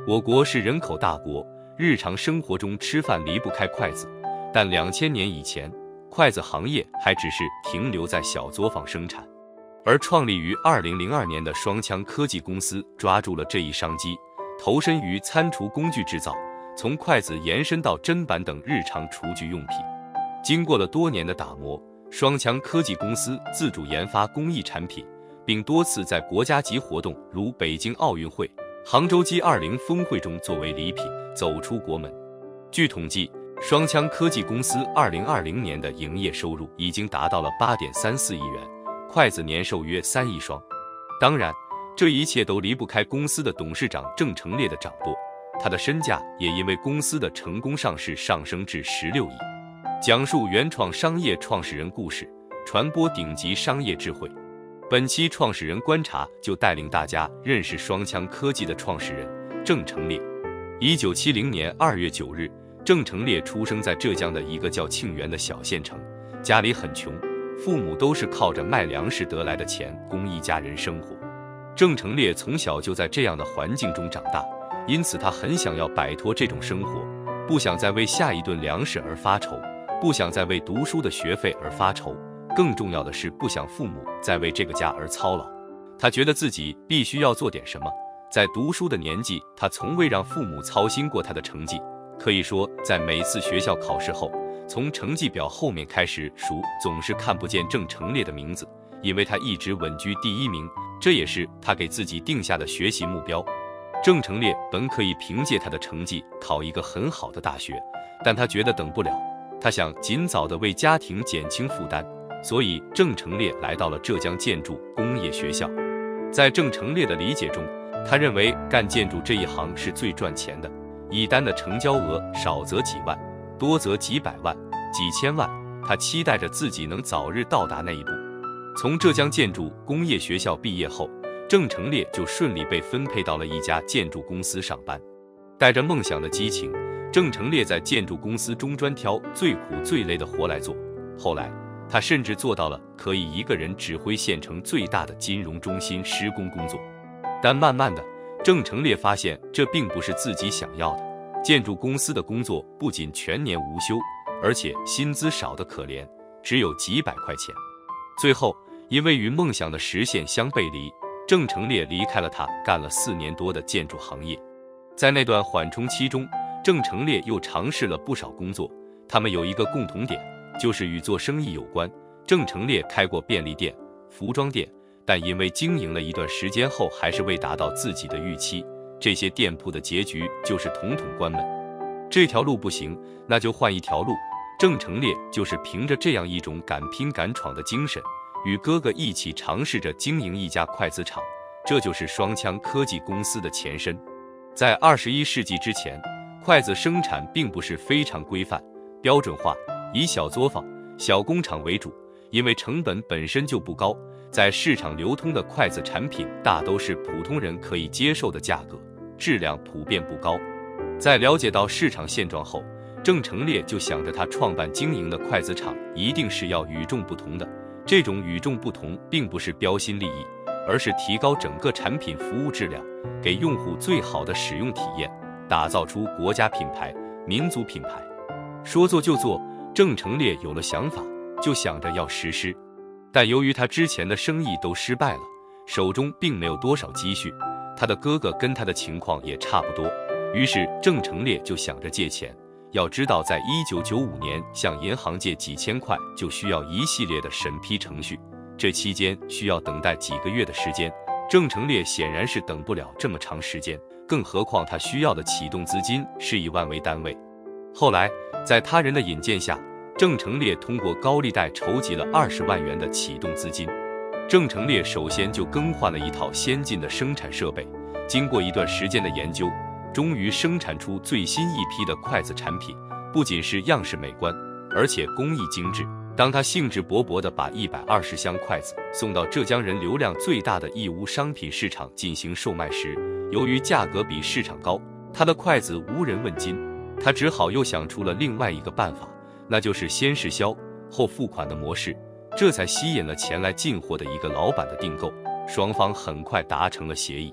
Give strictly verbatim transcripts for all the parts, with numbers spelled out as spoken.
我国是人口大国，日常生活中吃饭离不开筷子，但两千年以前，筷子行业还只是停留在小作坊生产。而创立于二零零二年的双枪科技公司抓住了这一商机，投身于餐厨工具制造，从筷子延伸到砧板等日常厨具用品。经过了多年的打磨，双枪科技公司自主研发工艺产品，并多次在国家级活动如北京奥运会、杭州 G 二十 峰会中作为礼品走出国门。据统计，双枪科技公司二零二零年的营业收入已经达到了 八点三四亿元，筷子年售约三亿双。当然，这一切都离不开公司的董事长郑成烈的掌舵，他的身价也因为公司的成功上市上升至十六亿。讲述原创商业创始人故事，传播顶级商业智慧。本期创始人观察就带领大家认识双枪科技的创始人郑成烈。一九七零年二月九日，郑成烈出生在浙江的一个叫庆元的小县城，家里很穷，父母都是靠着卖粮食得来的钱供一家人生活。郑成烈从小就在这样的环境中长大，因此他很想要摆脱这种生活，不想再为下一顿粮食而发愁，不想再为读书的学费而发愁，更重要的是不想父母再为这个家而操劳。他觉得自己必须要做点什么。在读书的年纪，他从未让父母操心过他的成绩，可以说在每次学校考试后，从成绩表后面开始数，总是看不见郑成烈的名字，因为他一直稳居第一名，这也是他给自己定下的学习目标。郑成烈本可以凭借他的成绩考一个很好的大学，但他觉得等不了，他想尽早的为家庭减轻负担，所以郑成烈来到了浙江建筑工业学校。在郑成烈的理解中，他认为干建筑这一行是最赚钱的，一单的成交额少则几万，多则几百万、几千万，他期待着自己能早日到达那一步。从浙江建筑工业学校毕业后，郑成烈就顺利被分配到了一家建筑公司上班。带着梦想的激情，郑成烈在建筑公司中专挑最苦最累的活来做。后来，他甚至做到了可以一个人指挥县城最大的金融中心施工工作。但慢慢的，郑成烈发现这并不是自己想要的。建筑公司的工作不仅全年无休，而且薪资少得可怜，只有几百块钱。最后，因为与梦想的实现相背离，郑成烈离开了他干了四年多的建筑行业。在那段缓冲期中，郑成烈又尝试了不少工作，他们有一个共同点，就是与做生意有关。郑成烈开过便利店、服装店，但因为经营了一段时间后还是未达到自己的预期，这些店铺的结局就是统统关门。这条路不行，那就换一条路。郑成烈就是凭着这样一种敢拼敢闯的精神，与哥哥一起尝试着经营一家筷子厂，这就是双枪科技公司的前身。在二十一世纪之前，筷子生产并不是非常规范、标准化，以小作坊、小工厂为主，因为成本本身就不高，在市场流通的筷子产品大都是普通人可以接受的价格，质量普遍不高。在了解到市场现状后，郑成烈就想着他创办经营的筷子厂一定是要与众不同的。这种与众不同并不是标新立异，而是提高整个产品服务质量，给用户最好的使用体验，打造出国家品牌、民族品牌。说做就做，郑成烈有了想法，就想着要实施。但由于他之前的生意都失败了，手中并没有多少积蓄，他的哥哥跟他的情况也差不多，于是郑成烈就想着借钱。要知道，在一九九五年向银行借几千块就需要一系列的审批程序，这期间需要等待几个月的时间，郑成烈显然是等不了这么长时间，更何况他需要的启动资金是以万为单位。后来在他人的引荐下，郑成烈通过高利贷筹集了二十万元的启动资金。郑成烈首先就更换了一套先进的生产设备，经过一段时间的研究，终于生产出最新一批的筷子产品，不仅是样式美观，而且工艺精致。当他兴致勃勃地把一百二十箱筷子送到浙江人流量最大的义乌商品市场进行售卖时，由于价格比市场高，他的筷子无人问津，他只好又想出了另外一个办法，那就是先试销后付款的模式，这才吸引了前来进货的一个老板的订购，双方很快达成了协议。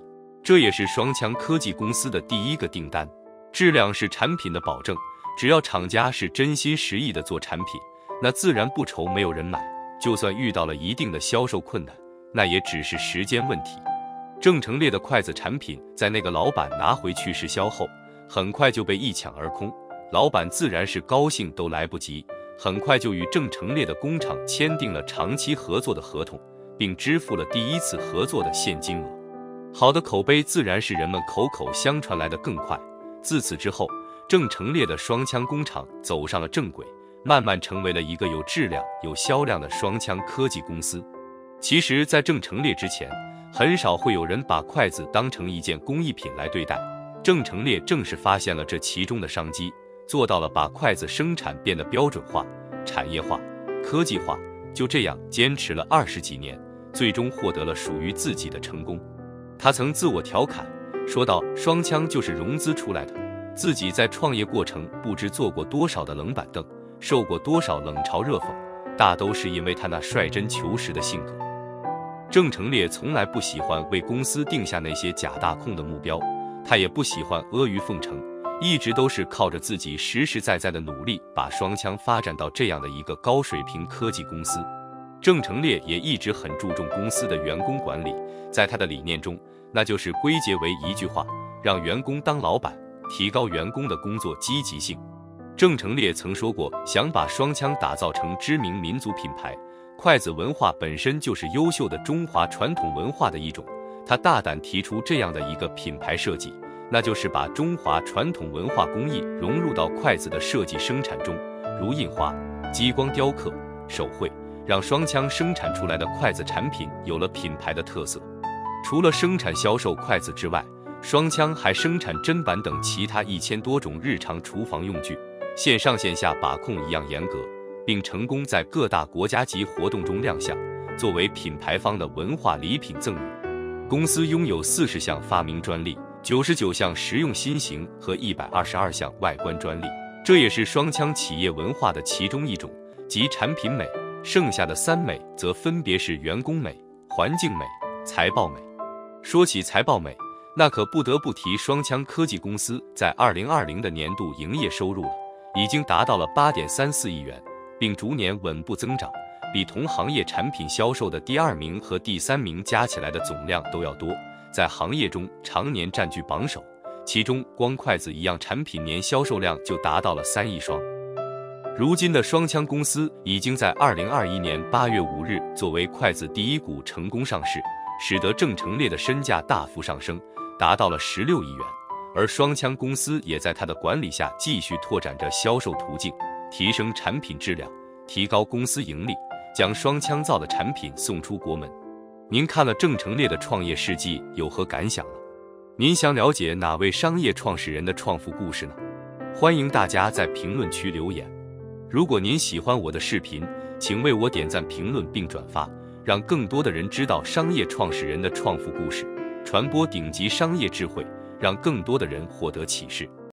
这也是双枪科技公司的第一个订单。质量是产品的保证，只要厂家是真心实意的做产品，那自然不愁没有人买。就算遇到了一定的销售困难，那也只是时间问题。郑成列的筷子产品在那个老板拿回去试销后，很快就被一抢而空，老板自然是高兴都来不及，很快就与郑成列的工厂签订了长期合作的合同，并支付了第一次合作的现金额。好的口碑自然是人们口口相传来的更快。自此之后，郑成列的双枪工厂走上了正轨，慢慢成为了一个有质量、有销量的双枪科技公司。其实，在郑成列之前，很少会有人把筷子当成一件工艺品来对待。郑成列正是发现了这其中的商机，做到了把筷子生产变得标准化、产业化、科技化。就这样坚持了二十几年，最终获得了属于自己的成功。他曾自我调侃说道：“双枪就是融资出来的。”自己在创业过程不知坐过多少的冷板凳，受过多少冷嘲热讽，大都是因为他那率真求实的性格。郑成列从来不喜欢为公司定下那些假大空的目标，他也不喜欢阿谀奉承，一直都是靠着自己实实在在的努力，把双枪发展到这样的一个高水平科技公司。郑成列也一直很注重公司的员工管理，在他的理念中，那就是归结为一句话：让员工当老板，提高员工的工作积极性。郑成列曾说过，想把双枪打造成知名民族品牌。筷子文化本身就是优秀的中华传统文化的一种，他大胆提出这样的一个品牌设计，那就是把中华传统文化工艺融入到筷子的设计生产中，如印花、激光雕刻、手绘，让双枪生产出来的筷子产品有了品牌的特色。除了生产销售筷子之外，双枪还生产砧板等其他一千多种日常厨房用具，线上线下把控一样严格，并成功在各大国家级活动中亮相，作为品牌方的文化礼品赠与。公司拥有四十项发明专利、九十九项实用新型和一百二十二项外观专利，这也是双枪企业文化的其中一种，即产品美。剩下的三美则分别是员工美、环境美、财报美。说起财报美，那可不得不提双枪科技公司在二零二零的年度营业收入了，已经达到了 八点三四亿元，并逐年稳步增长，比同行业产品销售的第二名和第三名加起来的总量都要多，在行业中常年占据榜首。其中光筷子一样产品年销售量就达到了三亿双。如今的双枪公司已经在二零二一年八月五日作为筷子第一股成功上市，使得郑成列的身价大幅上升，达到了十六亿元。而双枪公司也在他的管理下继续拓展着销售途径，提升产品质量，提高公司盈利，将双枪造的产品送出国门。您看了郑成列的创业事迹有何感想呢？您想了解哪位商业创始人的创富故事呢？欢迎大家在评论区留言。如果您喜欢我的视频，请为我点赞、评论并转发，让更多的人知道商业创始人的创富故事，传播顶级商业智慧，让更多的人获得启示。